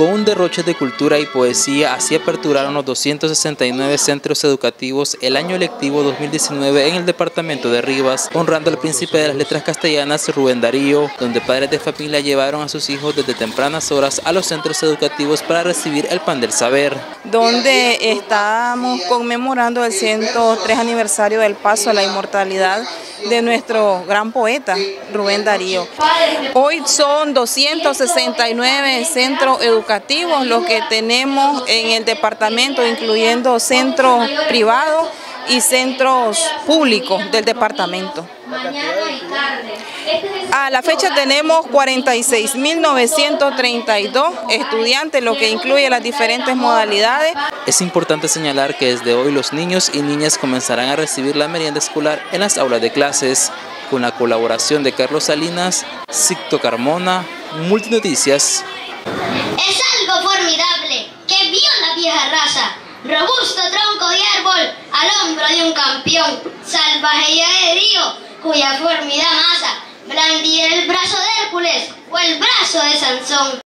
Con un derroche de cultura y poesía, así aperturaron los 269 centros educativos el año lectivo 2019 en el departamento de Rivas, honrando al príncipe de las letras castellanas, Rubén Darío, donde padres de familia llevaron a sus hijos desde tempranas horas a los centros educativos para recibir el pan del saber. Donde estamos conmemorando el 103 aniversario del paso a la inmortalidad de nuestro gran poeta, Rubén Darío. Hoy son 269 centros educativos los que tenemos en el departamento, incluyendo centros privados y centros públicos del departamento. A la fecha tenemos 46.932 estudiantes, lo que incluye las diferentes modalidades. Es importante señalar que desde hoy los niños y niñas comenzarán a recibir la merienda escolar en las aulas de clases, con la colaboración de Carlos Salinas, Sicto Carmona, Multinoticias. Es algo formidable que vio la vieja raza, robusto tronco de árbol al hombro de un campeón, salvaje y aéreo, cuya formidable masa blandía el brazo de Hércules o el brazo de Sansón.